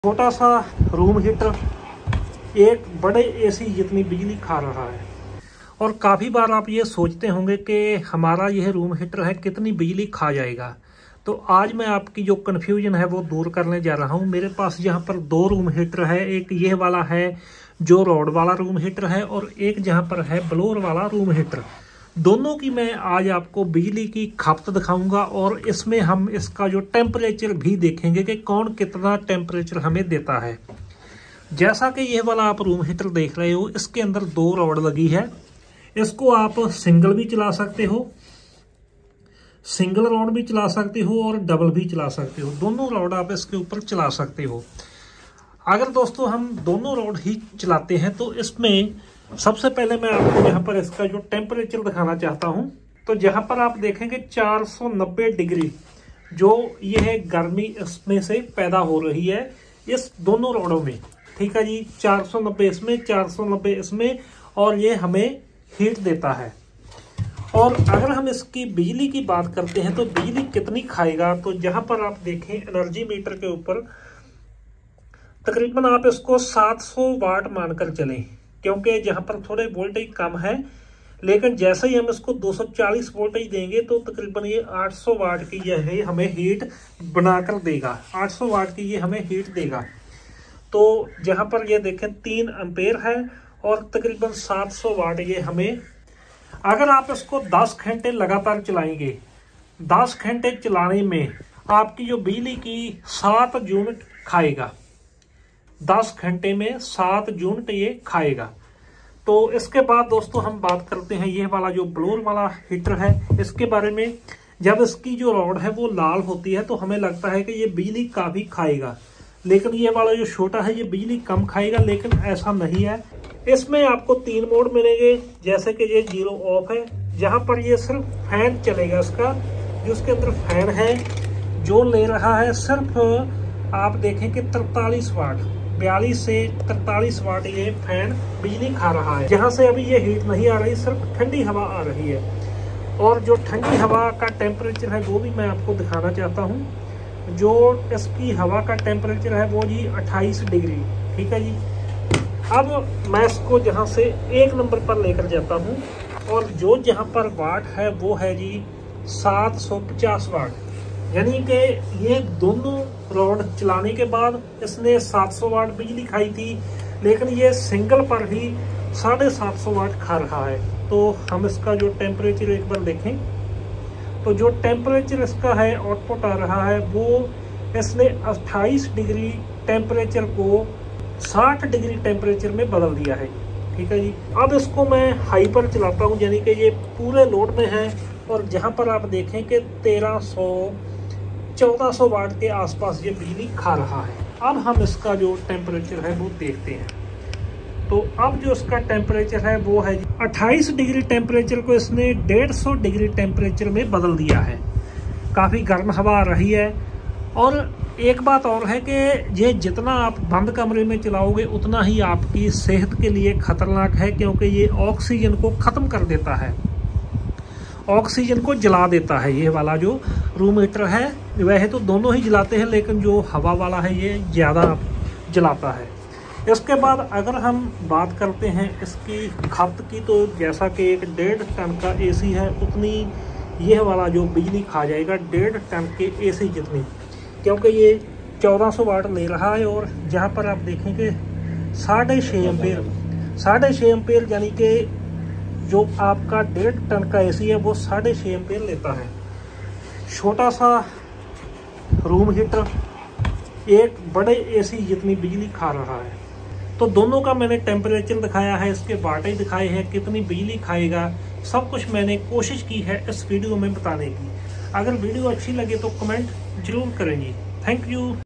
छोटा सा room heater एक बड़े एसी जितनी बिजली खा रहा है। और काफ़ी बार आप ये सोचते होंगे कि हमारा यह रूम हीटर है कितनी बिजली खा जाएगा। तो आज मैं आपकी जो कन्फ्यूजन है वो दूर करने जा रहा हूँ। मेरे पास यहाँ पर दो रूम हीटर है, एक यह वाला है जो रॉड वाला रूम हीटर है और एक जहाँ पर है ब्लोअर वाला रूम हीटर। दोनों की मैं आज आपको बिजली की खपत दिखाऊंगा और इसमें हम इसका जो टेम्परेचर भी देखेंगे कि कौन कितना टेम्परेचर हमें देता है। जैसा कि यह वाला आप रूम हीटर देख रहे हो, इसके अंदर दो रॉड लगी है। इसको आप सिंगल भी चला सकते हो, सिंगल रॉड भी चला सकते हो और डबल भी चला सकते हो। दोनों रॉड आप इसके ऊपर चला सकते हो। अगर दोस्तों हम दोनों रॉड ही चलाते हैं तो इसमें सबसे पहले मैं आपको यहाँ पर इसका जो टेम्परेचर दिखाना चाहता हूँ। तो जहाँ पर आप देखेंगे 490 डिग्री जो यह गर्मी इसमें से पैदा हो रही है इस दोनों रॉडों में। ठीक है जी, 490 इसमें, 490 इसमें, और ये हमें हीट देता है। और अगर हम इसकी बिजली की बात करते हैं तो बिजली कितनी खाएगा, तो जहाँ पर आप देखें एनर्जी मीटर के ऊपर तकरीबन आप इसको 700 वाट मानकर चलें, क्योंकि जहाँ पर थोड़े वोल्टेज कम है। लेकिन जैसे ही हम इसको 240 वोल्टेज देंगे तो तकरीबन ये 800 वाट की यह हमें हीट बनाकर देगा। 800 वाट की ये हमें हीट देगा। तो जहाँ पर ये देखें 3 एम्पेयर है और तकरीबन 700 वाट ये हमें। अगर आप इसको 10 घंटे लगातार चलाएंगे, 10 घंटे चलाने में आपकी जो बिजली की 7 यूनिट खाएगा। 10 घंटे में 7 यूनिट ये खाएगा। तो इसके बाद दोस्तों हम बात करते हैं ये वाला जो ब्लोअर वाला हीटर है इसके बारे में। जब इसकी जो रॉड है वो लाल होती है तो हमें लगता है कि ये बिजली काफ़ी खाएगा, लेकिन ये वाला जो छोटा है ये बिजली कम खाएगा, लेकिन ऐसा नहीं है। इसमें आपको 3 मोड मिलेंगे। जैसे कि ये 0 ऑफ है, जहाँ पर ये सिर्फ फैन चलेगा इसका, जो उसके अंदर फैन है जो ले रहा है सिर्फ आप देखें कि 43 वाट, 42 से 43 वाट ये फैन बिजली खा रहा है। जहाँ से अभी ये हीट नहीं आ रही, सिर्फ ठंडी हवा आ रही है। और जो ठंडी हवा का टेम्परेचर है वो भी मैं आपको दिखाना चाहता हूँ। जो इसकी हवा का टेम्परेचर है वो जी 28 डिग्री। ठीक है जी। अब मैं इसको जहाँ से 1 नंबर पर लेकर जाता हूँ और जो जहाँ पर वाट है वो है जी 750 वाट। यानी कि ये दोनों रॉड चलाने के बाद इसने 700 वाट बिजली खाई थी, लेकिन ये सिंगल पर ही 750 वाट खा रहा है। तो हम इसका जो टेम्परेचर एक बार देखें तो जो टेम्परेचर इसका है आउटपुट आ रहा है वो इसने 28 डिग्री टेम्परेचर को 60 डिग्री टेम्परेचर में बदल दिया है। ठीक है जी। अब इसको मैं हाई पर चलाता हूँ, यानी कि ये पूरे लोड में है और जहाँ पर आप देखें कि 1400 वाट के आसपास ये बिजली खा रहा है। अब हम इसका जो टेम्परेचर है वो देखते हैं। तो अब जो इसका टेम्परेचर है वो है 28 डिग्री टेम्परेचर को इसने 150 डिग्री टेम्परेचर में बदल दिया है। काफ़ी गर्म हवा आ रही है। और एक बात और है कि ये जितना आप बंद कमरे में चलाओगे उतना ही आपकी सेहत के लिए खतरनाक है, क्योंकि ये ऑक्सीजन को ख़त्म कर देता है, ऑक्सीजन को जला देता है। ये वाला जो रूम हीटर है, वैसे तो दोनों ही जलाते हैं, लेकिन जो हवा वाला है ये ज़्यादा जलाता है। इसके बाद अगर हम बात करते हैं इसकी खपत की, तो जैसा कि एक 1.5 टन का एसी है उतनी यह वाला जो बिजली खा जाएगा 1.5 टन के एसी जितनी, क्योंकि ये 1400 वाट ले रहा है। और जहाँ पर आप देखेंगे 6.5 एम्पेयर, 6.5 एम्पेयर यानी कि जो आपका 1.5 टन का एसी है वो 6.5 एम्पेयर लेता है। छोटा सा रूम हीटर एक बड़े एसी जितनी बिजली खा रहा है। तो दोनों का मैंने टेम्परेचर दिखाया है, इसके वाटेज दिखाए हैं, कितनी बिजली खाएगा, सब कुछ मैंने कोशिश की है इस वीडियो में बताने की। अगर वीडियो अच्छी लगे तो कमेंट जरूर करेंगे। Thank you.